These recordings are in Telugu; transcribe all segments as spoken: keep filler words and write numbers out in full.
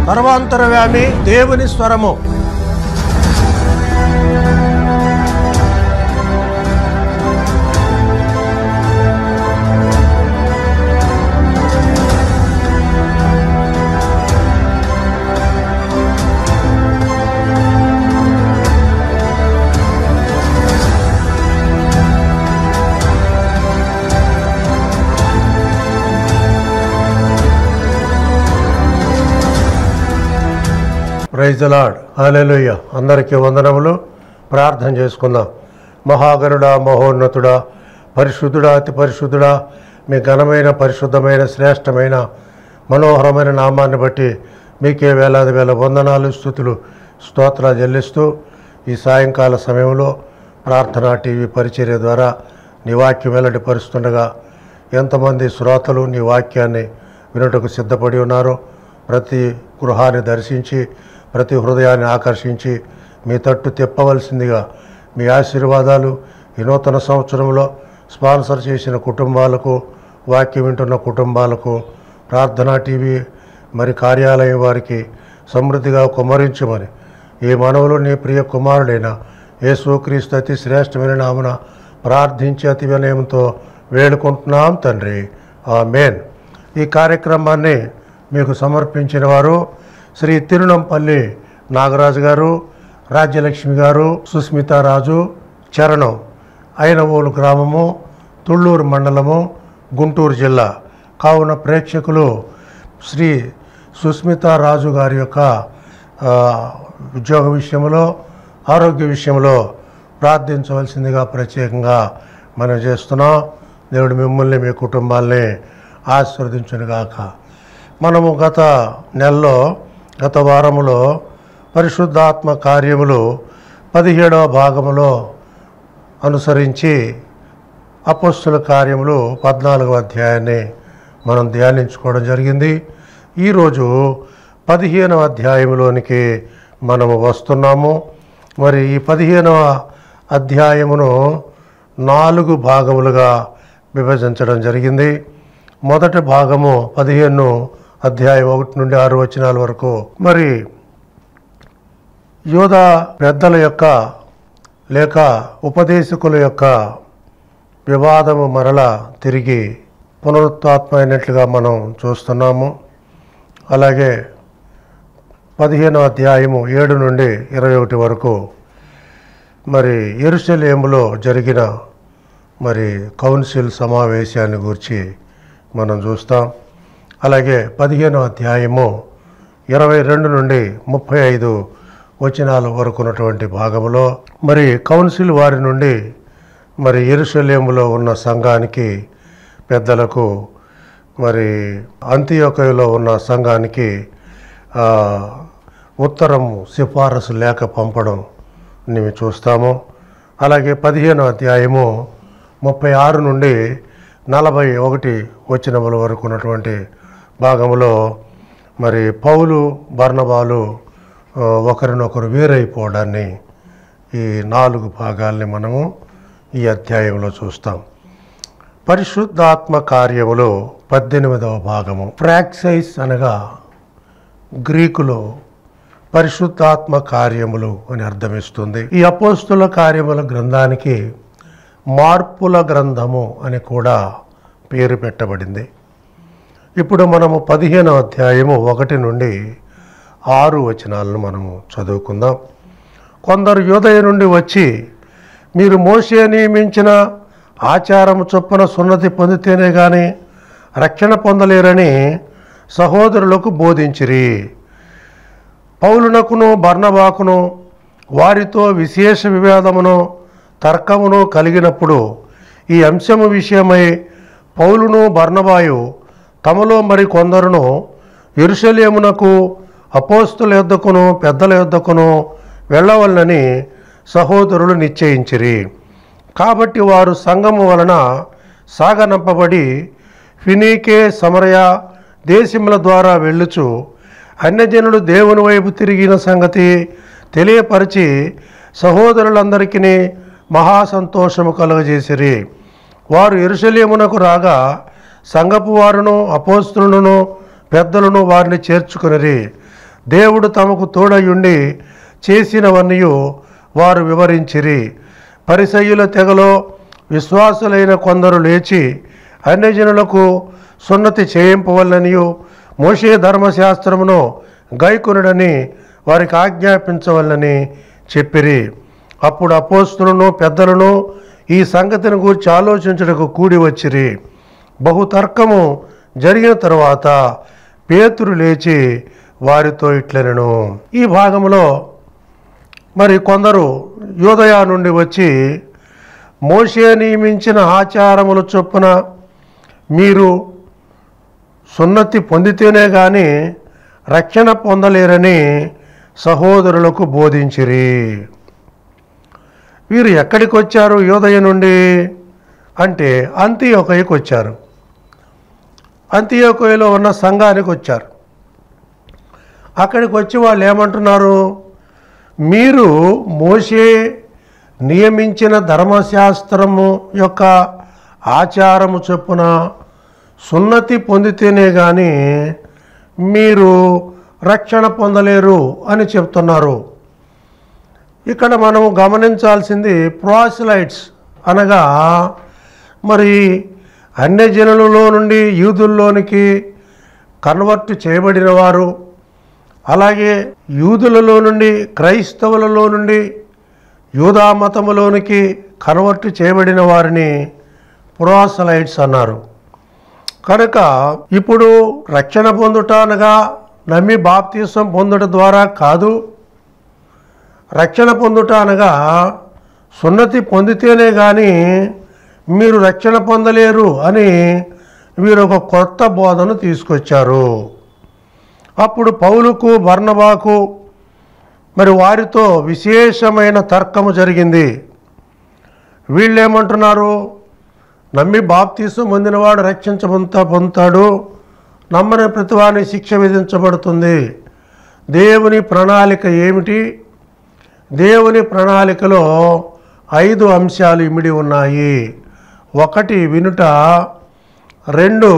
సర్వాంతరవ్యామి దేవుని స్వరము. Praise the Lord. హల్లెలూయా. అందరికీ వందనములు. ప్రార్థన చేసుకుందాం. మహాగణుడా, మహోన్నతుడా, పరిశుద్ధుడా, అతి పరిశుద్ధుడా, మీ ఘనమైన పరిశుద్ధమైన శ్రేష్టమైన మనోహరమైన నామాన్ని బట్టి మీకే వేలాది వేల వందనాలు, స్తుతులు, స్తోత్రాలు చెల్లిస్తూ ఈ సాయంకాల సమయంలో ప్రార్థనా టీవీ పరిచర్య ద్వారా నీ వాక్యం వెల్లడిపరుస్తుండగా ఎంతమంది శ్రోతలు నీ వాక్యాన్ని వినుటకు సిద్ధపడి ఉన్నారో ప్రతి గృహాన్ని దర్శించి ప్రతి హృదయాన్ని ఆకర్షించి మీ తట్టు తిప్పవలసిందిగా మీ ఆశీర్వాదాలు ఈ నూతన సంవత్సరంలో స్పాన్సర్ చేసిన కుటుంబాలకు, వాక్యం వింటున్న కుటుంబాలకు, ప్రార్థనా టీవీ మరి కార్యాలయం వారికి సమృద్ధిగా కుమ్మరించమని ఈ మనవులు నీ ప్రియ కుమారుడైన యేసుక్రీస్తు అతి శ్రేష్టమైన నామమున ప్రార్థించి అతి వినయంతో వేడుకుంటున్నాం తండ్రి. ఆమేన్. ఈ కార్యక్రమాన్ని మీకు సమర్పించిన వారు శ్రీ తిరునంపల్లి నాగరాజు గారు, రాజ్యలక్ష్మి గారు, సుస్మితారాజు, చరణం, అయినవోలు గ్రామము, తుళ్ళూరు మండలము, గుంటూరు జిల్లా. కావున ప్రేక్షకులు శ్రీ సుస్మితారాజు గారి యొక్క ఉద్యోగ విషయంలో, ఆరోగ్య విషయంలో ప్రార్థించవలసిందిగా ప్రత్యేకంగా మనం చేస్తున్నాం. దేవుడు మిమ్మల్ని మీ కుటుంబాల్ని ఆశీర్వదించునుగాక. మనము గత నెలలో గత వారములో పరిశుద్ధాత్మ కార్యములు పదిహేడవ భాగములో అనుసరించి అపోస్తుల కార్యములు పద్నాలుగవ అధ్యాయాన్ని మనం ధ్యానించుకోవడం జరిగింది. ఈరోజు పదిహేనవ అధ్యాయంలోనికి మనము వస్తున్నాము. మరి ఈ పదిహేనవ అధ్యాయమును నాలుగు భాగములుగా విభజించడం జరిగింది. మొదటి భాగము పదిహేను అధ్యాయం ఒకటి నుండి ఆరు వచనాల వరకు మరి యోధా పెద్దల యొక్క లేక ఉపదేశకుల యొక్క వివాదము మరల తిరిగి పునరుత్థాత్మ అయినట్లుగా మనం చూస్తున్నాము. అలాగే పదిహేనవ అధ్యాయము ఏడు నుండి ఇరవై ఒకటి వరకు మరి యెరూషలేములో జరిగిన మరి కౌన్సిల్ సమావేశాన్ని గురించి మనం చూస్తాం. అలాగే పదిహేనవ అధ్యాయము ఇరవై రెండు నుండి ముప్పై ఐదు వచనాల వరకు ఉన్నటువంటి భాగంలో మరి కౌన్సిల్ వారి నుండి మరి యెరూషలేములో ఉన్న సంఘానికి పెద్దలకు మరి అంతియోకయలో ఉన్న సంఘానికి ఉత్తరము సిఫారసు లేఖ పంపడం మేము చూస్తాము. అలాగే పదిహేనవ అధ్యాయము ముప్పై ఆరు నుండి నలభై ఒకటి వచనముల వరకు ఉన్నటువంటి భాగంలో మరి పౌలు బర్నబాలు ఒకరినొకరు వేరైపోవడాన్ని ఈ నాలుగు భాగాల్ని మనము ఈ అధ్యాయంలో చూస్తాం. పరిశుద్ధాత్మ కార్యములు పద్దెనిమిదవ భాగము. ప్రాక్సైస్ అనగా గ్రీకులో పరిశుద్ధాత్మ కార్యములు అని అర్థమిస్తుంది. ఈ అపోస్తుల కార్యముల గ్రంథానికి మార్పుల గ్రంథము అని కూడా పేరు పెట్టబడింది. ఇప్పుడు మనము పదిహేనవ అధ్యాయము ఒకటి నుండి ఆరు వచనాలను మనము చదువుకుందాం. కొందరు యూదయ నుండి వచ్చి మీరు మోషే నియమించిన ఆచారము చొప్పున సున్నతి పొందితేనే కానీ రక్షణ పొందలేరని సహోదరులకు బోధించిరి. పౌలునకును బర్నబాకును వారితో విశేష వివాదమును తర్కమును కలిగినప్పుడు ఈ అంశము విషయమై పౌలును బర్నబాయు తమలో మరి కొందరును యెరూషలేమునకు అపోస్తుల యొద్దకును పెద్దల యొద్దకును వెళ్ళవలనని సహోదరులు నిశ్చయించిరి. కాబట్టి వారు సంఘము వలన సాగనంపబడి ఫినీకే సమరయ దేశముల ద్వారా వెళ్ళుచు అన్యజనులు దేవుని వైపు తిరిగిన సంగతి తెలియపరిచి సహోదరులందరికీ మహాసంతోషము కలుగజేసిరి. వారు యెరూషలేమునకు రాగా సంఘపు వారును అపోస్తులను పెద్దలను వారిని చేర్చుకునిరి. దేవుడు తమకు తోడయుండి చేసినవన్నీ వారు వివరించిరి. పరిసయ్యుల తెగలో విశ్వాసులైన కొందరు లేచి అన్యజనులకు సున్నతి చేయింపవలనియు మోషే ధర్మశాస్త్రమును గైకొనుడని వారికి ఆజ్ఞాపించవలనని చెప్పిరి. అప్పుడు అపోస్తలును పెద్దలను ఈ సంగతిని గురించి ఆలోచించుటకు కూడి వచ్చిరి. బహుతర్కము జరిగిన తరువాత పేతురు లేచి వారితో ఇట్లనెను. ఈ భాగంలో మరి కొందరు యూదయ నుండి వచ్చి మోషే నియమించిన ఆచారముల చొప్పున మీరు సున్నతి పొందితేనే కానీ రక్షణ పొందలేరని సహోదరులకు బోధించిరి. వీరు ఎక్కడికి వచ్చారు? యూదయ నుండి అంటే అంతియోకయకు వచ్చారు. అంతియోకయలో ఉన్న సంఘానికి వచ్చారు. అక్కడికి వచ్చి వాళ్ళు ఏమంటున్నారు? మీరు మోషే నియమించిన ధర్మశాస్త్రము యొక్క ఆచారము చొప్పున సున్నతి పొందితేనే కానీ మీరు రక్షణ పొందలేరు అని చెప్తున్నారు. ఇక్కడ మనం గమనించాల్సింది ప్రోసెలైట్స్ అనగా మరి అన్యజనులలో నుండి యూదుల్లోనికి కన్వర్ట్ చేయబడిన వారు, అలాగే యూదులలో నుండి క్రైస్తవులలో నుండి యూదా మతములోనికి కన్వర్ట్ చేయబడిన వారిని ప్రోసెలైట్స్ అన్నారు. కనుక ఇప్పుడు రక్షణ పొందుట అనగా నమ్మి బాప్తీసం పొందుట ద్వారా కాదు, రక్షణ పొందుట అనగా సున్నతి పొందితేనే కానీ మీరు రక్షణ పొందలేరు అని వీరు ఒక కొత్త బోధను తీసుకొచ్చారు. అప్పుడు పౌలుకు బర్నబాకు మరి వారితో విశేషమైన తర్కము జరిగింది. వీళ్ళు ఏమంటున్నారు? నమ్మి బాప్తీసం పొందినవాడు రక్షించబొంతా పొందుతాడు, నమ్మని ప్రతివాని శిక్ష విధించబడుతుంది. దేవుని ప్రణాళిక ఏమిటి? దేవుని ప్రణాళికలో ఐదు అంశాలు ఇమిడి ఉన్నాయి. ఒకటి వినుట, రెండు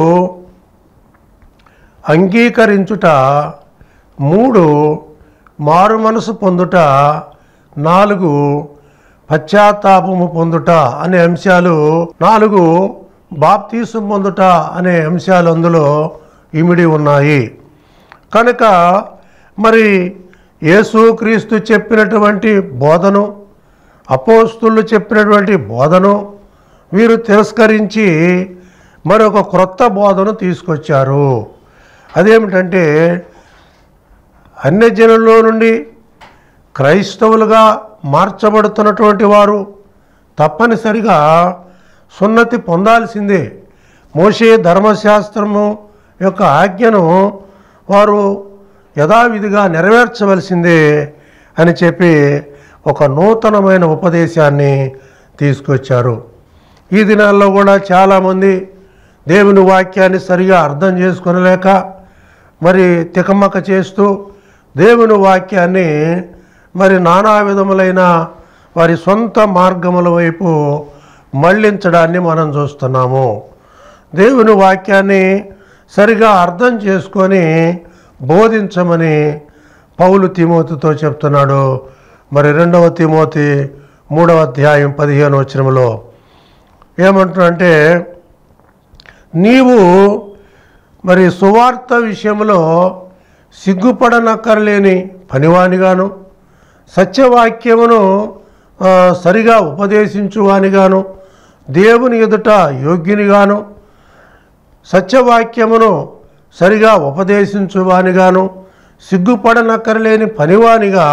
అంగీకరించుట, మూడు మారు మనసు పొందుట, నాలుగు పశ్చాత్తాపము పొందుట అనే అంశాలు, నాలుగు బాప్తీసం పొందుట అనే అంశాలు అందులో ఇమిడి ఉన్నాయి. కనుక మరి యేసుక్రీస్తు చెప్పినటువంటి బోధను, అపోస్తులు చెప్పినటువంటి బోధను వీరు తిరస్కరించి మరొక క్రొత్త బోధను తీసుకొచ్చారు. అదేమిటంటే అన్యజనుల్లో నుండి క్రైస్తవులుగా మార్చబడుతున్నటువంటి వారు తప్పనిసరిగా సున్నతి పొందాల్సిందే. మోషే ధర్మశాస్త్రము యొక్క ఆజ్ఞను వారు యథావిధిగా నెరవేర్చవలసిందే అని చెప్పి ఒక నూతనమైన ఉపదేశాన్ని తీసుకొచ్చారు. ఈ దినాల్లో కూడా చాలామంది దేవుని వాక్యాన్ని సరిగా అర్థం చేసుకొనలేక మరి తికమక చేస్తూ దేవుని వాక్యాన్ని మరి నానా విధములైన వారి సొంత మార్గముల వైపు మళ్లించడాన్ని మనం చూస్తున్నాము. దేవుని వాక్యాన్ని సరిగా అర్థం చేసుకొని బోధించమని పౌలు తిమోతితో చెప్తున్నాడు. మరి రెండవ తిమోతి మూడవ అధ్యాయం పదిహేను వచనంలో ఏమంటున్నాడంటే, నీవు మరి సువార్త విషయంలో సిగ్గుపడనక్కర్లేని పనివానిగాను, సత్యవాక్యమును సరిగా ఉపదేశించువానిగాను, దేవుని ఎదుట యోగ్యునిగాను, సత్యవాక్యమును సరిగా ఉపదేశించువానిగాను, సిగ్గుపడనక్కర్లేని పనివానిగా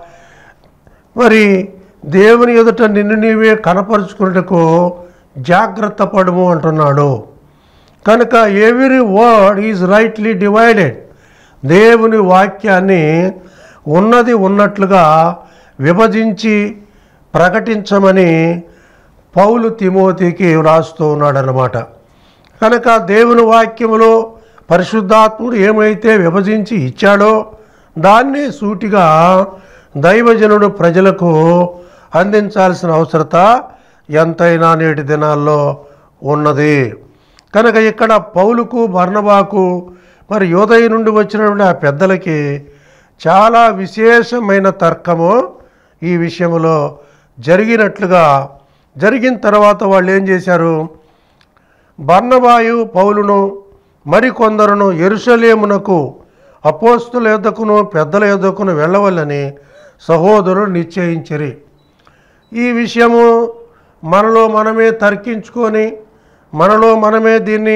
మరి దేవుని ఎదుట నిన్ను నీవే కనపరుచుకున్నట్టుకు జాగ్రత్త పడుము అంటున్నాడు. కనుక every word is rightly divided. దేవుని వాక్యాన్ని ఉన్నది ఉన్నట్లుగా విభజించి ప్రకటించమని పౌలు తిమోతికి వ్రాస్తూ ఉన్నాడన్నమాట. కనుక దేవుని వాక్యములో పరిశుద్ధాత్ముడు ఏమైతే విభజించి ఇచ్చాడో దాన్ని సూటిగా దైవజనుడు ప్రజలకు అందించాల్సిన అవసరత ఎంతైనా నేటి దినాల్లో ఉన్నది. కనుక ఇక్కడ పౌలుకు బర్నబాకు మరి యూదయ నుండి వచ్చినటువంటి ఆ పెద్దలకి చాలా విశేషమైన తర్కము ఈ విషయంలో జరిగినట్లుగా జరిగిన తర్వాత వాళ్ళు ఏం చేశారు, బర్నబాయు పౌలును మరికొందరును యెరూషలేమునకు అపోస్తుల యొద్దకును పెద్దల యొద్దకును వెళ్ళవలని సహోదరులు నిశ్చయించిరి. ఈ విషయము మనలో మనమే తర్కించుకొని మనలో మనమే దీన్ని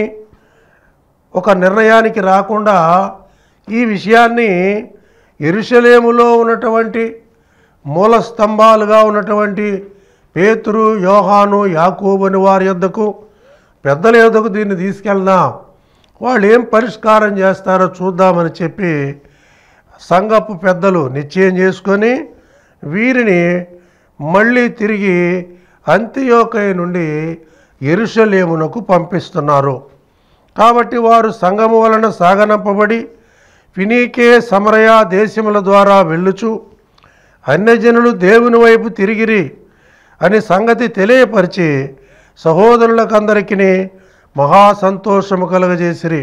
ఒక నిర్ణయానికి రాకుండా ఈ విషయాన్ని యెరూషలేములో ఉన్నటువంటి మూల స్తంభాలుగా ఉన్నటువంటి పేతురు, యోహాను, యాకోబు అని వారి యొద్దకు పెద్దల యొద్దకు దీన్ని తీసుకెళ్దాం, వాళ్ళు ఏం పరిష్కారం చేస్తారో చూద్దామని చెప్పి సంఘపు పెద్దలు నిశ్చయం చేసుకొని వీరిని మళ్ళీ తిరిగి అంతియోకయ నుండి యెరూషలేమునకు పంపిస్తున్నారు. కాబట్టి వారు సంఘము వలన సాగనంపబడి ఫినీకే, సమరయ దేశముల ద్వారా వెళ్ళుచు అన్యజనులు దేవుని వైపు తిరిగిరి అని సంగతి తెలియపరిచి సహోదరులకందరికీ మహా సంతోషము కలుగజేసిరి.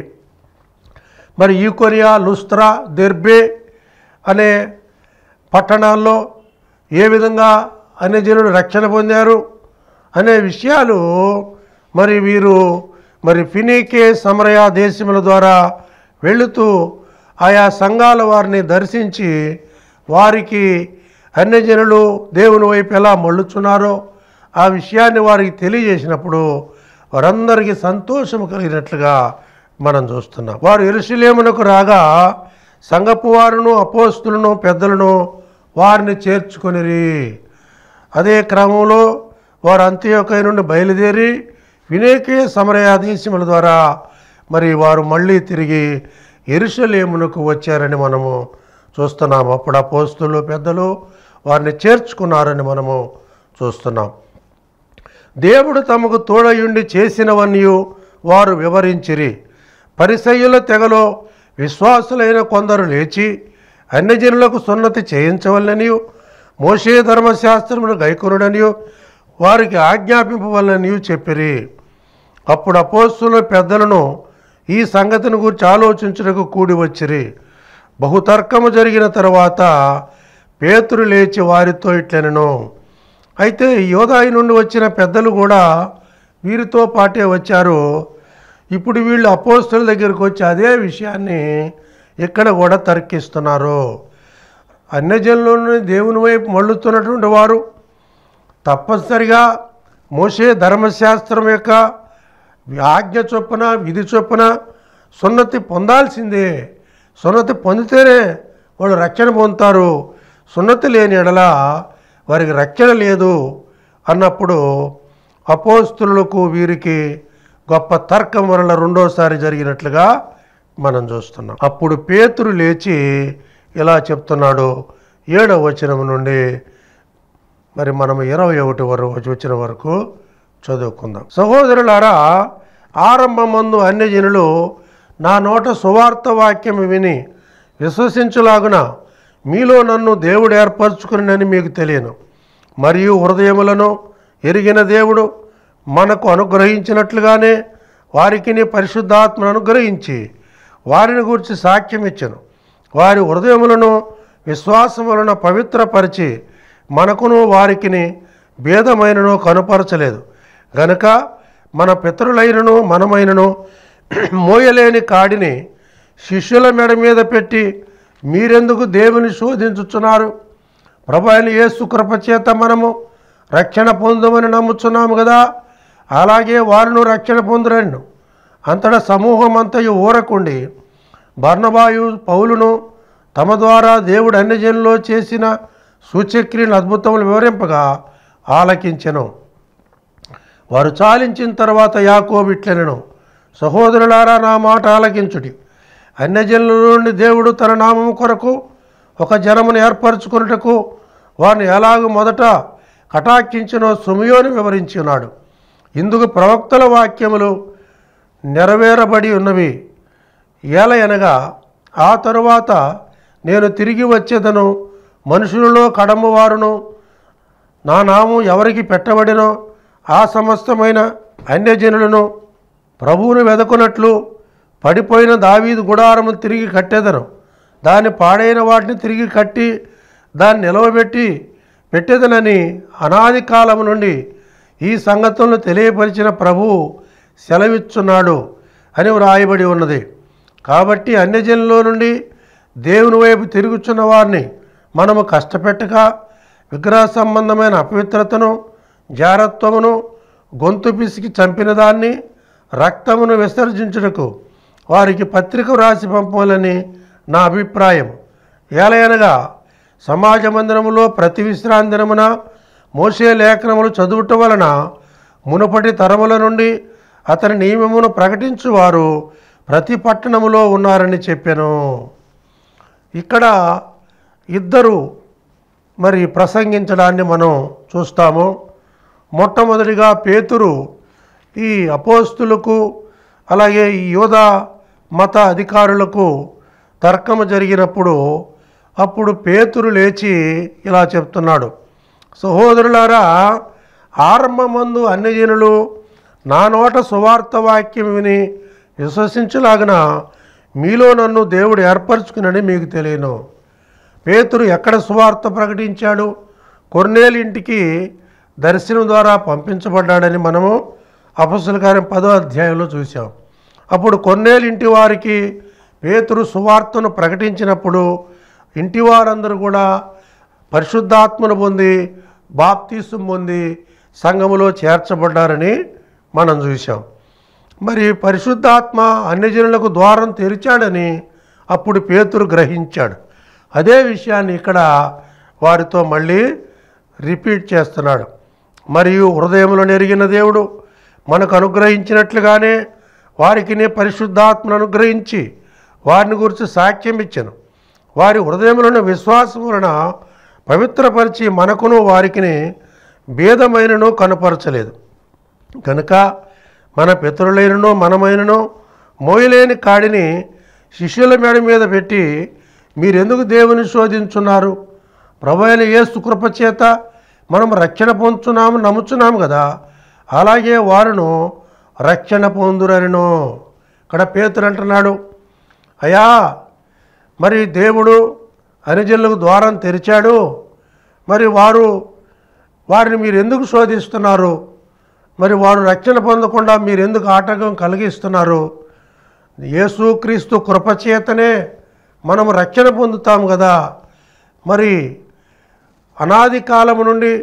మరి ఈకొనియా, లుస్త్రా, దెర్బే అనే పట్టణాల్లో ఏ విధంగా అన్యజనులు రక్షణ పొందారు అనే విషయాలు మరి వీరు మరి ఫినీకే, సమరయ దేశముల ద్వారా వెళుతూ ఆయా సంఘాల వారిని దర్శించి వారికి అన్యజనులు దేవుని వైపు ఎలా మళ్ళుచున్నారో ఆ విషయాన్ని వారికి తెలియజేసినప్పుడు వారందరికీ సంతోషం కలిగినట్లుగా మనం చూస్తున్నాం. వారు యెరూషలేమునకు రాగా సంఘపు వారును అపోస్తులను పెద్దలను వారిని చేర్చుకొనిరి. అదే క్రమంలో వారు అంతియోకయ నుండి బయలుదేరి ఫినీకే, సమరయ దేశముల ద్వారా మరి వారు మళ్ళీ తిరిగి యెరూషలేమునకు వచ్చారని మనము చూస్తున్నాం. అప్పుడు అపోస్తులు పెద్దలు వారిని చేర్చుకున్నారని మనము చూస్తున్నాం. దేవుడు తమకు తోడయుండి చేసినవన్నీ వారు వివరించిరి. పరిసయ్యుల తెగలో విశ్వాసులైన కొందరు లేచి అన్యజనులకు సున్నతి చేయించవలననియు మోషే ధర్మశాస్త్రమును గైకొనుడనియు వారికి ఆజ్ఞాపింపవలననియు చెప్పిరి. అప్పుడు అపోస్తుల పెద్దలను ఈ సంగతిని గురించి ఆలోచించుటకు కూడి వచ్చిరి. బహుతర్కము జరిగిన తర్వాత పేతురు లేచి వారితో ఇట్లనెను. అయితే యోదాయి నుండి వచ్చిన పెద్దలు కూడా వీరితో పాటే వచ్చారు. ఇప్పుడు వీళ్ళు అపోస్తుల దగ్గరికి వచ్చి అదే విషయాన్ని ఇక్కడ కూడా తర్కిస్తున్నారు. అన్యజనులను దేవుని వైపు మళ్ళుతున్నటువంటి వారు తప్పనిసరిగా మోషే ధర్మశాస్త్రం యొక్క ఆజ్ఞ చొప్పున విధి చొప్పున సున్నతి పొందాల్సిందే. సున్నతి పొందితేనే వాళ్ళు రక్షణ పొందుతారు. సున్నతి లేని ఎడల వారికి రక్షణ లేదు అన్నప్పుడు అపోస్తులకు వీరికి గొప్ప తర్కం వలన రెండోసారి జరిగినట్లుగా మనం చూస్తున్నాం. అప్పుడు పేతురు లేచి ఇలా చెప్తున్నాడు. ఏడవ వచనం నుండి మరి మనం ఇరవై ఒకటి వరకు వచ్చిన వరకు చదువుకుందాం. సహోదరులారా, ఆరంభమందు అన్యజనులు నా నోట సువార్త వాక్యం విని విశ్వసించులాగున మీలో నన్ను దేవుడు ఏర్పరచుకునని మీకు తెలియను. మరియు హృదయములను ఎరిగిన దేవుడు మనకు అనుగ్రహించినట్లుగానే వారికి పరిశుద్ధాత్మను అనుగ్రహించి వారిని గురించి సాక్ష్యం ఇచ్చను. వారి హృదయములను విశ్వాసం వలన పవిత్రపరిచి మనకును వారికిని భేదమైనను కనుపరచలేదు గనుక మన పితరులైనను మనమైనను మోయలేని కాడిని శిష్యుల మెడ మీద పెట్టి మీరెందుకు దేవుని శోధించుచున్నారు? ప్రభు అయిన యేసు కృప చేత మనము రక్షణ పొందమని నమ్ముచున్నాము కదా, అలాగే వారిను రక్షణ పొందురను. అంతటా సమూహం అంతయు ఊరకుండి బర్నబాయు పౌలును తమ ద్వారా దేవుడు అన్యజనుల్లో చేసిన సూచక్రియను అద్భుతములు వివరింపగా ఆలకించెను. వారు చాలించిన తర్వాత యాకోబు ఇట్లనెను, సహోదరులారా, నా మాట ఆలకించుడి. అన్యజనుల నుండి దేవుడు తన నామము కొరకు ఒక జనమును ఏర్పరచుకున్నటకు వారిని ఎలాగూ మొదట కటాక్షించినో సుమయోని వివరించి ఉన్నాడు. ఇందుకు ప్రవక్తల వాక్యములు నెరవేరబడి ఉన్నవి. ఏలయనగా ఆ తరువాత నేను తిరిగి వచ్చేదను, మనుషులలో కడము వారును నా నామం ఎవరికి పెట్టబడినో ఆ సమస్తమైన అన్యజనులను ప్రభువును వెదకున్నట్లు పడిపోయిన దావీదు గుడారము తిరిగి కట్టేదను. దాన్ని పాడైన వాటిని తిరిగి కట్టి దాన్ని నిలవబెట్టి పెట్టేదనని అనాది కాలం నుండి ఈ సంగతులను తెలియపరిచిన ప్రభువు సెలవిచ్చున్నాడు అని వ్రాయబడి ఉన్నది. కాబట్టి అన్యజనుల నుండి దేవుని వైపు తిరుగుచున్న వారిని మనము కష్టపెట్టక విగ్రహ సంబంధమైన అపవిత్రతను, జారత్వమును, గొంతు పిసికి చంపిన దాన్ని, రక్తమును విసర్జించుటకు వారికి పత్రిక వ్రాసి పంపాలని నా అభిప్రాయం. ఏలయనగా సమాజ మందిరములో ప్రతి విశ్రాంతి దినమున మోషే లేఖనములు చదువుట వలన మునుపటి తరముల నుండి అతని నియమమును ప్రకటించువారు ప్రతి పట్టణములో ఉన్నారని చెప్పాను. ఇక్కడ ఇద్దరు మరి ప్రసంగించడాన్ని మనం చూస్తాము. మొట్టమొదటిగా పేతురు ఈ అపోస్తులకు అలాగే ఈ యూదా మత అధికారులకు తర్కము జరిగినప్పుడు అప్పుడు పేతురు లేచి ఇలా చెప్తున్నాడు, సహోదరులారా, ఆరంభమందు అన్యజనులు నా నోట సువార్త వాక్యం విని విశ్వసించలాగిన మీలో నన్ను దేవుడు ఏర్పరచుకునని మీకు తెలియను. పేతురు ఎక్కడ సువార్త ప్రకటించాడు? కొర్నేలు ఇంటికి దర్శనం ద్వారా పంపించబడ్డాడని మనము అపొస్తలుల కార్యం పదో అధ్యాయంలో చూసాం. అప్పుడు కొర్నేలు ఇంటి వారికి పేతురు సువార్తను ప్రకటించినప్పుడు ఇంటి వారందరూ కూడా పరిశుద్ధాత్మను పొంది బాప్తీసం పొంది సంఘములో చేర్చబడ్డారని మనం చూసాం. మరి పరిశుద్ధాత్మ అన్యజనులకు ద్వారం తెరిచాడని అప్పుడు పేతురు గ్రహించాడు. అదే విషయాన్ని ఇక్కడ వారితో మళ్ళీ రిపీట్ చేస్తున్నాడు. మరియు హృదయంలో నెరిగిన దేవుడు మనకు అనుగ్రహించినట్లుగానే వారికి పరిశుద్ధాత్మను అనుగ్రహించి వారిని గురించి సాక్ష్యం ఇచ్చాను. వారి హృదయంలోని విశ్వాసం వలన పవిత్రపరిచి మనకును వారికి భేదమైనను కనపరచలేదు. కనుక మన పితరులైనను మనమైనను మోయలేని కాడిని శిష్యుల మెడ మీద పెట్టి మీరెందుకు దేవుని శోధించున్నారు? ప్రభు అయిన యేసు కృపచేత మనం రక్షణ పొందుచున్నాము నమ్ముచున్నాము కదా, అలాగే వారును రక్షణ పొందురనిను. ఇక్కడ పేతురు అంటున్నాడు, అయ్యా మరి దేవుడు అన్యజనులకు ద్వారం తెరిచాడు, మరి వారు వారిని మీరు ఎందుకు శోధిస్తున్నారు? మరి వారు రక్షణ పొందకుండా మీరు ఎందుకు ఆటంకం కలిగిస్తున్నారు? యేసుక్రీస్తు కృపచేతనే మనం రక్షణ పొందుతాం కదా. మరి అనాది కాలము నుండి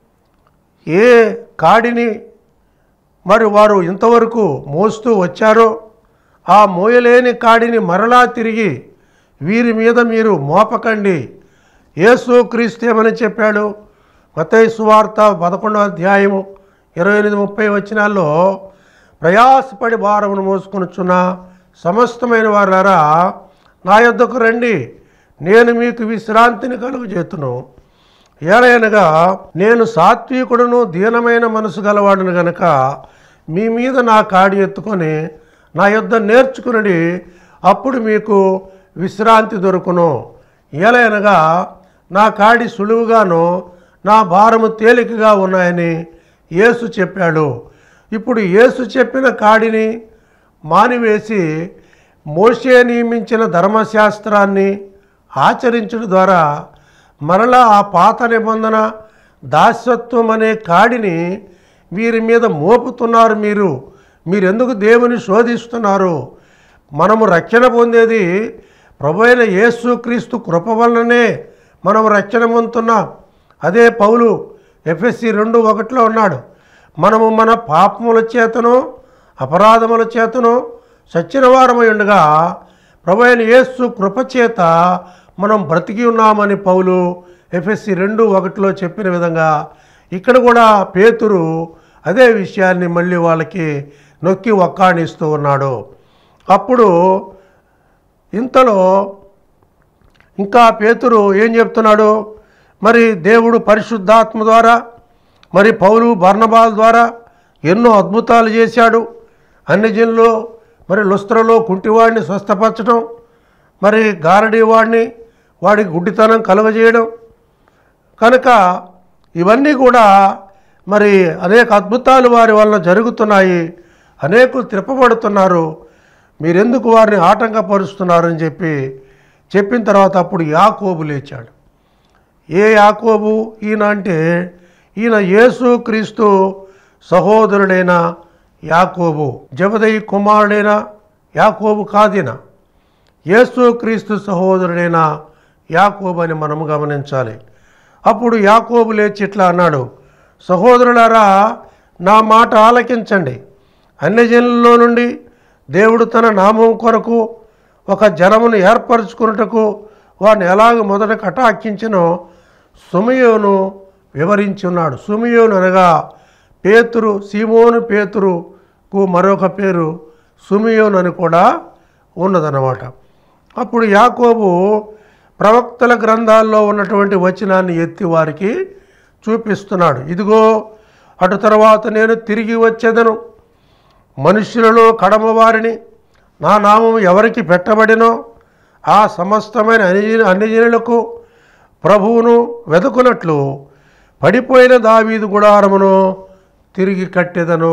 ఏ కాడిని మరి వారు ఇంతవరకు మోస్తూ వచ్చారో ఆ మోయలేని కాడిని మరలా తిరిగి వీరి మీద మీరు మోపకండి. యేసుక్రీస్తు ఏమని చెప్పాడు? మత్తయి సువార్త పదకొండవ అధ్యాయము ఇరవై ఎనిమిది ముప్పై వచనాల్లో, ప్రయాసపడి భారమును మోసుకొనుచున్న సమస్తమైన వారారా నా యొద్దకు రండి, నేను మీకు విశ్రాంతిని కలుగజేతును. ఏలయనగా నేను సాత్వికుడును దీనమైన మనసు గలవాడును గనక మీ మీద నా కాడి ఎత్తుకొని నా యొద్ద నేర్చుకునడి, అప్పుడు మీకు విశ్రాంతి దొరుకును. ఏలయనగా నా కాడి సులువుగాను నా భారము తేలికగా ఉన్నాయని యేసు చెప్పాడు. ఇప్పుడు యేసు చెప్పిన కాడిని మానివేసి మోషే నియమించిన ధర్మశాస్త్రాన్ని ఆచరించడం ద్వారా మరలా ఆ పాత నిబంధన దాస్యత్వం అనే కాడిని వీరి మీద మోపుతున్నారు. మీరు మీరెందుకు దేవుని శోధిస్తున్నారు? మనము రక్షణ పొందేది ప్రభు అయిన యేసుక్రీస్తు కృప వలననే మనం రక్షణ పొందుతున్నాం. అదే పౌలు ఎఫెసీ రెండు ఒకటిలో ఉన్నాడు, మనము మన పాపముల చేతను అపరాధముల చేతను సచ్చినవారమై ఉండగా ప్రభు అయిన యేసు కృపచేత మనం బ్రతికి ఉన్నామని పౌలు ఎఫెసీ రెండు ఒకటిలో చెప్పిన విధంగా ఇక్కడ కూడా పేతురు అదే విషయాన్ని మళ్ళీ వాళ్ళకి నొక్కి ఒక్కాణిస్తూ ఉన్నాడు. అప్పుడు ఇంతలో ఇంకా పేతురు ఏం చెప్తున్నాడు? మరి దేవుడు పరిశుద్ధాత్మ ద్వారా మరి పౌలు బర్నబాల ద్వారా ఎన్నో అద్భుతాలు చేశాడు. అన్ని జనులు మరి లుస్త్రలో కుంటివాడిని స్వస్థపరచడం, మరి గారడీ వాడిని వాడికి గుడ్డితనం కలుగజేయడం. కనుక ఇవన్నీ కూడా మరి అనేక అద్భుతాలు వారి వలన జరుగుతున్నాయి. అనేకులు త్రిప్పబడుతున్నారు. మీరెందుకు వారిని ఆటంకపరుస్తున్నారని చెప్పి చెప్పిన తర్వాత అప్పుడు యాకోబు లేచాడు. ఏ యాకోబు ఈయన అంటే ఈయన యేసు క్రీస్తు సహోదరుడైన యాకోబు, జబదయి కుమారుడైన యాకోబు కాదిన, యేసు క్రీస్తు సహోదరుడైన యాకోబు అని మనము గమనించాలి. అప్పుడు యాకోబు లేచి ఇట్లా అన్నాడు, సహోదరులారా నా మాట ఆలకించండి. అన్యజనులలో నుండి దేవుడు తన నామం కొరకు ఒక జనమును ఏర్పరచుకున్నటకు వారిని ఎలాగ మొదట కటాక్షించినో సుమయోను వివరించున్నాడు. సుమయోను అనగా పేతురు, సీమోను పేతురుకు మరొక పేరు సుమయోను అని కూడా ఉన్నదన్నమాట. అప్పుడు యాకోబు ప్రవక్తల గ్రంథాల్లో ఉన్నటువంటి వచనాన్ని ఎత్తి వారికి చూపిస్తున్నాడు. ఇదిగో అటు తర్వాత నేను తిరిగి వచ్చేదను, మనుష్యులలో కడమవారిని నా నామం ఎవరికి పెట్టబడినో ఆ సమస్తమైన అన్ని అన్యజనులకు ప్రభువును వెతుకున్నట్లు పడిపోయిన దావీదు గుడారమును తిరిగి కట్టెదను.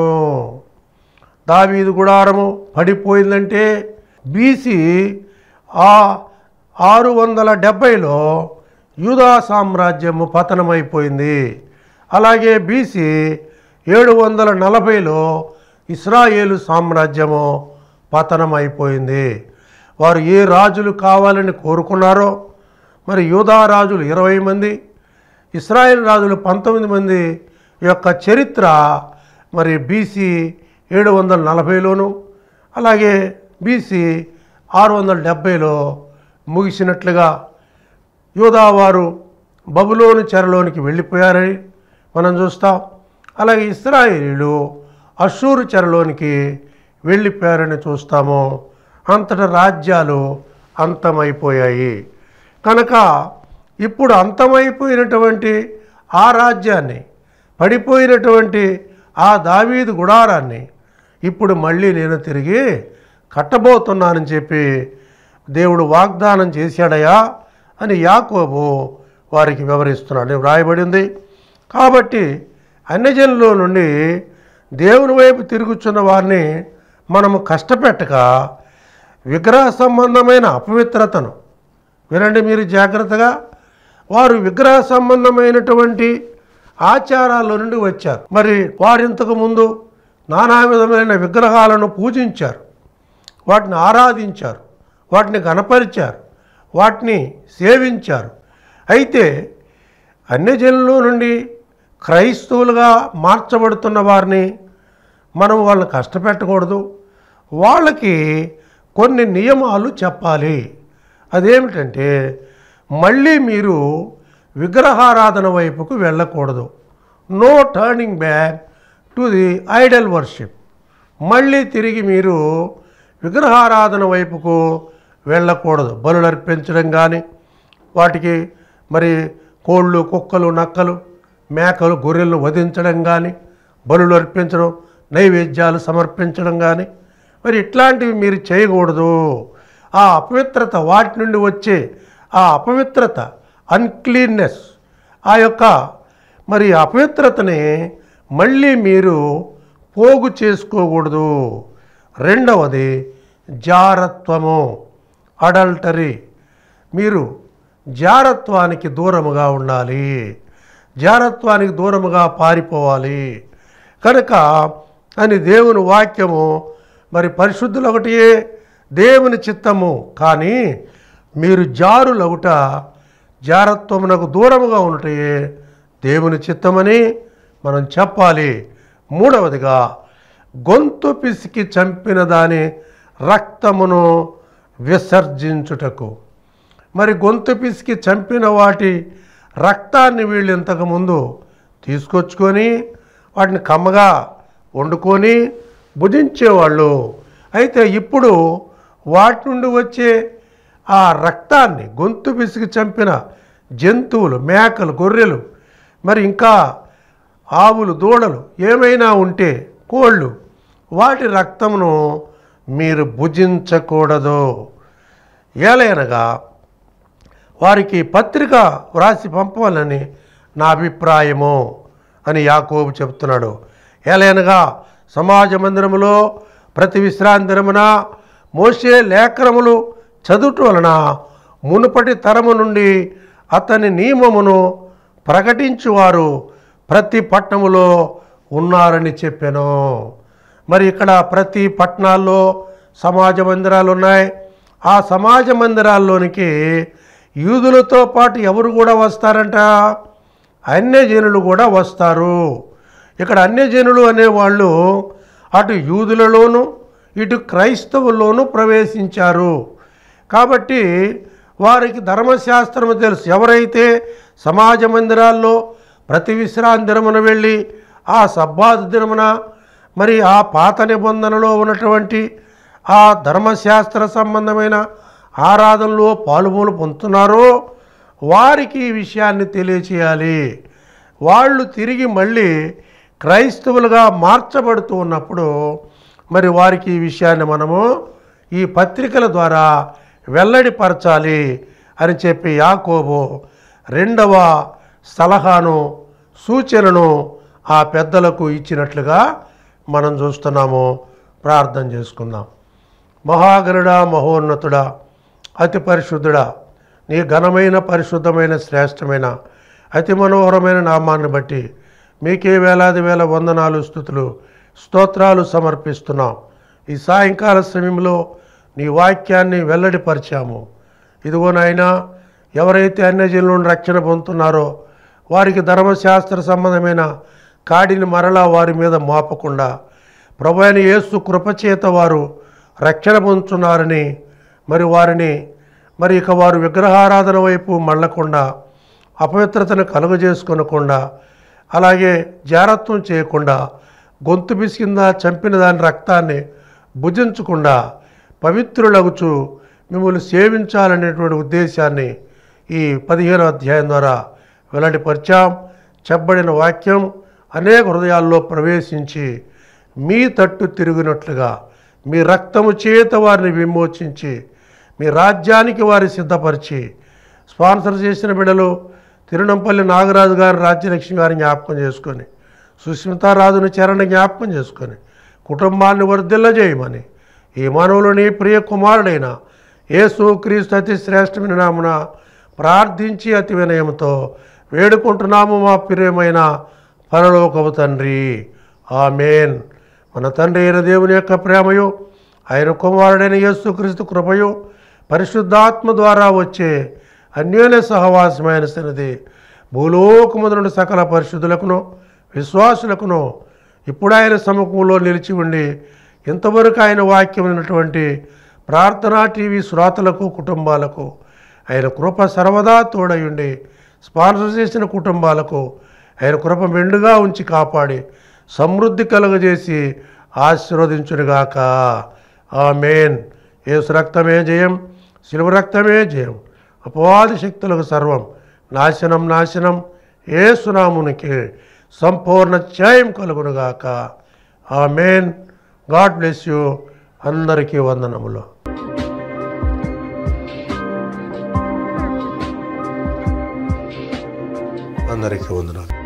దావీదు గుడారము పడిపోయిందంటే బీసీ ఆ ఆరు వందల డెబ్భైలో యూదా సామ్రాజ్యము పతనమైపోయింది. అలాగే బీసీ ఏడు వందల నలభైలో ఇస్రాయేలు సామ్రాజ్యము పతనమైపోయింది. వారు ఏ రాజులు కావాలని కోరుకున్నారో, మరి యూదా రాజులు ఇరవై మంది, ఇస్రాయేల్ రాజులు పంతొమ్మిది మంది యొక్క చరిత్ర మరి బీసీ ఏడు వందల నలభైలోను అలాగే బీసీ ఆరు వందల డెబ్భైలో ముగిసినట్లుగా యూదావారు బబులోను చెరలోనికి వెళ్ళిపోయారని మనం చూస్తాం. అలాగే ఇశ్రాయేలీయులు అషూరు చెరలోనికి వెళ్ళిపోయారని చూస్తాము. అంతటా రాజ్యాలు అంతమైపోయాయి. కనుక ఇప్పుడు అంతమైపోయినటువంటి ఆ రాజ్యాన్ని, పడిపోయినటువంటి ఆ దావీదు గుడారాన్ని ఇప్పుడు మళ్ళీ నేను తిరిగి కట్టబోతున్నానని చెప్పి దేవుడు వాగ్దానం చేశాడయా అని యాకోబు వారికి వివరిస్తున్నాడు, వ్రాయబడింది. కాబట్టి అన్యజనుల నుండి దేవుని వైపు తిరుగుచున్న వారిని మనము కష్టపెట్టక విగ్రహ సంబంధమైన అపవిత్రతను, వినండి మీరు జాగ్రత్తగా, వారు విగ్రహ సంబంధమైనటువంటి ఆచారాల నుండి వచ్చారు. మరి వారు ఇంతకు ముందు నానా విధమైన విగ్రహాలను పూజించారు, వాటిని ఆరాధించారు, వాటిని గణపరిచారు, వాటిని సేవించారు. అయితే అన్యజనుల నుండి క్రైస్తవులుగా మార్చబడుతున్న వారిని మనం వాళ్ళని కష్టపెట్టకూడదు. వాళ్ళకి కొన్ని నియమాలు చెప్పాలి. అదేమిటంటే మళ్ళీ మీరు విగ్రహారాధన వైపుకు వెళ్ళకూడదు. No turning back to the idol worship. మళ్ళీ తిరిగి మీరు విగ్రహారాధన వైపుకు వెళ్ళకూడదు. బలులు అర్పించడం కానీ, వాటికి మరి కోళ్ళు, కుక్కలు, నక్కలు, మేకలు, గొర్రెలను వధించడం కానీ, బలులు అర్పించడం, నైవేద్యాలు సమర్పించడం కానీ, మరి ఇట్లాంటివి మీరు చేయకూడదు. ఆ అపవిత్రత, వాటి నుండి వచ్చే ఆ అపవిత్రత, అన్క్లీన్నెస్, ఆ యొక్క మరి అపవిత్రతని మళ్ళీ మీరు పోగు చేసుకోకూడదు. రెండవది జారత్వము, అడల్టరీ. మీరు జారత్వానికి దూరముగా ఉండాలి, జారత్వానికి దూరముగా పారిపోవాలి. కనుక అని దేవుని వాక్యము మరి పరిశుద్ధులు ఒకటియే దేవుని చిత్తము, కానీ మీరు జారులగుట, జారత్వమునకు దూరముగా ఉంటే దేవుని చిత్తమని మనం చెప్పాలి. మూడవదిగా గొంతు పిసికి చంపిన దాని రక్తమును విసర్జించుటకు. మరి గొంతు పిసికి చంపిన వాటి రక్తాన్ని వీళ్ళు ఇంతకుముందు తీసుకొచ్చుకొని వాటిని కమ్మగా వండుకొని భుజించేవాళ్ళు. అయితే ఇప్పుడు వాటి నుండి వచ్చే ఆ రక్తాన్ని, గొంతు పిసికి చంపిన జంతువులు, మేకలు, గొర్రెలు, మరి ఇంకా ఆవులు, దూడలు ఏమైనా ఉంటే, కోళ్ళు, వాటి రక్తమును మీరు భుజించకూడదు. ఏలయనగా వారికి పత్రిక వ్రాసి పంపాలని నా అభిప్రాయము అని యాకోబు చెప్తున్నాడు. ఏలయనగా సమాజ మందిరములో ప్రతి విశ్రాంతి దినమున మోషే లేఖనములు చదువుట వలన మునుపటి తరము నుండి అతని నియమమును ప్రకటించువారు ప్రతి పట్టణములో ఉన్నారని చెప్పాను. మరి ఇక్కడ ప్రతి పట్టణాల్లో సమాజ మందిరాలు ఉన్నాయి. ఆ సమాజ మందిరాల్లోనికి యూదులతో పాటు ఎవరు కూడా వస్తారంట? అన్యజనులు కూడా వస్తారు. ఇక్కడ అన్యజనులు అనేవాళ్ళు అటు యూదులలోనూ ఇటు క్రైస్తవుల్లోనూ ప్రవేశించారు. కాబట్టి వారికి ధర్మశాస్త్రము తెలుసు. ఎవరైతే సమాజ మందిరాల్లో ప్రతి విశ్రాంతి దినమున వెళ్ళి ఆ సబ్బాతు దినమున మరి ఆ పాత నిబంధనలో ఉన్నటువంటి ఆ ధర్మశాస్త్ర సంబంధమైన ఆరాధనలో పాలుమూలు పొందుతున్నారో వారికి ఈ విషయాన్ని తెలియచేయాలి. వాళ్ళు తిరిగి మళ్ళీ క్రైస్తవులుగా మార్చబడుతూ ఉన్నప్పుడు మరి వారికి ఈ విషయాన్ని మనము ఈ పత్రికల ద్వారా వెల్లడిపరచాలి అని చెప్పి యాకోబు రెండవ సలహాను సూచనను ఆ పెద్దలకు ఇచ్చినట్లుగా మనం చూస్తున్నాము. ప్రార్థన చేసుకుందాం. మహాగరుడా, మహోన్నతుడా, అతి పరిశుద్ధుడా, నీ ఘనమైన పరిశుద్ధమైన శ్రేష్టమైన అతి మనోహరమైన నామాన్ని బట్టి మీకే వేలాది వేల వందనాలు, స్తుతులు, స్తోత్రాలు సమర్పిస్తున్నాం. ఈ సాయంకాల సమయంలో నీ వాక్యాన్ని వెల్లడిపరిచాము. ఇదిగో నాయనా, ఎవరైతే అన్యజనుల నుండి రక్షణ పొందుతున్నారో వారికి ధర్మశాస్త్ర సంబంధమైన కాడిని మరలా వారి మీద మోపకుండా ప్రభు అయిన యేసు కృపచేత వారు రక్షణ పొందుతున్నారని, మరి వారిని మరి ఇక వారు విగ్రహారాధన వైపు మళ్ళకుండా, అపవిత్రతను కలుగజేసుకొనకుండా, అలాగే జారత్వం చేయకుండా, గొంతు పిసికిందా చంపిన దాని రక్తాన్ని భుజించకుండా పవిత్రులగుచు మిమ్మల్ని సేవించాలనేటువంటి ఉద్దేశాన్ని ఈ పదిహేనో అధ్యాయం ద్వారా వెల్లడిపరిచాం. చెప్పబడిన వాక్యం అనేక హృదయాల్లో ప్రవేశించి మీ తట్టు తిరిగినట్లుగా మీ రక్తము చేత వారిని విమోచించి మీ రాజ్యానికి వారి సిద్ధపరిచి స్పాన్సర్ చేసిన బిడ్డలు తిరునంపల్లి నాగరాజు గారి, రాజ్యలక్ష్మి గారిని జ్ఞాపకం చేసుకొని, సుస్మితారాజుని చరణ జ్ఞాపకం చేసుకొని కుటుంబాన్ని వర్ధిల్లజేయమని ఈ మానవులని ప్రియ కుమారుడైన యేసు క్రీస్తు అతి శ్రేష్టమైన నామమున ప్రార్థించి అతి వినయంతో వేడుకుంటున్నాము మా ప్రియమైన పరలోకపు తండ్రి. ఆమేన్. మన తండ్రి అయిన దేవుని యొక్క ప్రేమయు ఆయన కుమారుడైన యేసు క్రీస్తు కృపయు పరిశుద్ధాత్మ ద్వారా వచ్చే అన్యోన్య సహవాసమైన సన్నిధి భూలోకముందు నుండి సకల పరిశుద్ధులకును విశ్వాసులకును ఇప్పుడు ఆయన సముఖంలో నిలిచి ఉండి ఇంతవరకు ఆయన వాక్యం ఉన్నటువంటి ప్రార్థనా టీవీ శ్రోతలకు, కుటుంబాలకు ఆయన కృప సర్వదా తోడయుండి స్పాన్సర్ చేసిన కుటుంబాలకు ఆయన కృప మెండుగా ఉంచి కాపాడి సమృద్ధి కలుగజేసి ఆశీర్వదించునుగాక. ఆమేన్. యేసు రక్తమే జయం, శిలువ రక్తమే జయం. అపవాది శక్తులకు సర్వం నాశనం నాశనం. యేసు నామమునికి సంపూర్ణ జయం కలుగునుగాక. ఆమేన్. God bless you. అందరికీ వందనములు. అందరికీ వందనాలు.